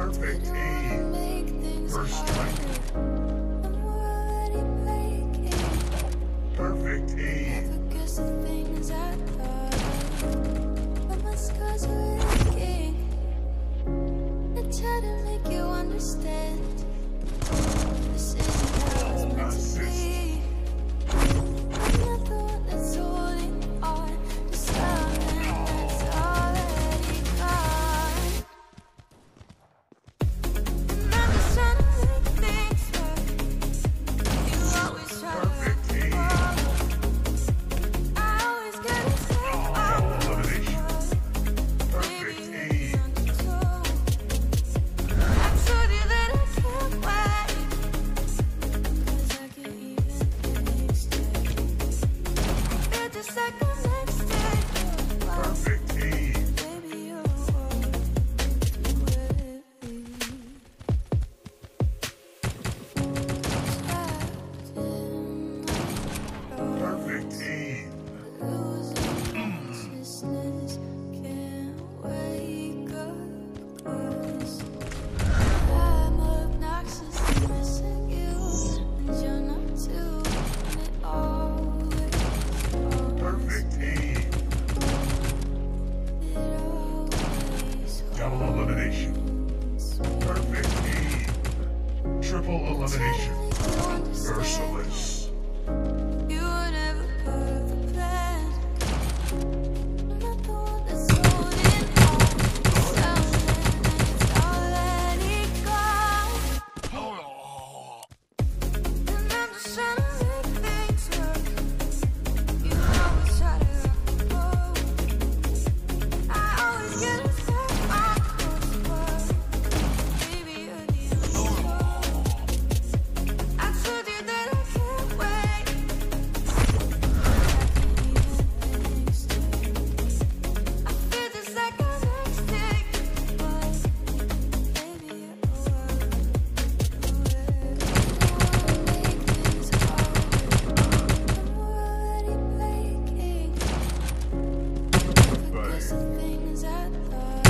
Perfect aim. First strike. Perfect aim. Try to make you understand. This isn't how it's meant to be. I'm not the one that's holding on to something that's already gone. And I'm just trying to make things work. You always try to fall. I always get it set Elimination. Perfect aim. Perfect aim. Perfect aim. I'm obnoxious and missing you, and you're not too, and it always Perfect aim. Double elimination. Perfect aim. Triple elimination. Merciless. You were never part of the plan. I'm not the one that's holding on to something that's already gone. And I'm just trying to make things work. You always try to rock the boat. I always get a step on course, but baby, you're the only one. I told you that I can't wait. I feel just like I'm next to but baby, you're make things harder. I'm already breaking. Because the things I thought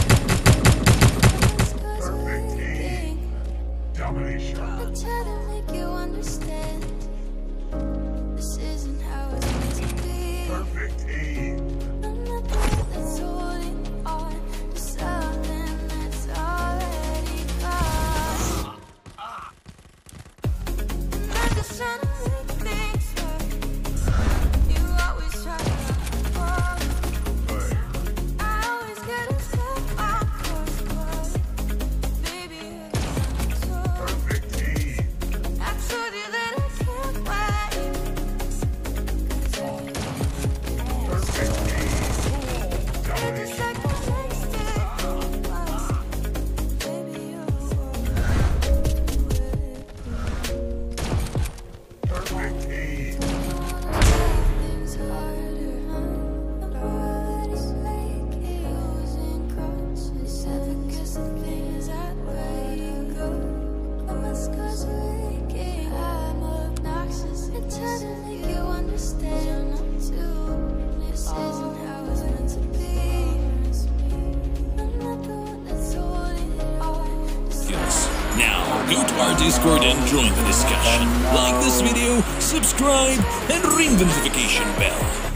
Perfect aim. Domination. I try to make you understand. This isn't how it's meant to be. Perfect aim. I'm not the one that's holding on to something that's already gone. And I'm just trying to make things work. You always try to rock the boat. I always get a step on course, but baby, you're the only one. Perfect aim. I told you that I can't wait. Perfect aim. It's Domination. like the next day. Baby, you're Perfect aim. things harder. I'm already flaking, losing conscious. Never guess the things I'd wait go. But my scars are aching. I'm obnoxious and try to make you understand. You're not too. This isn't how it's meant to be. I'm not the one that's holding on to Yes. Now, go to our Discord and join the discussion. Like this video, subscribe, and ring the notification bell.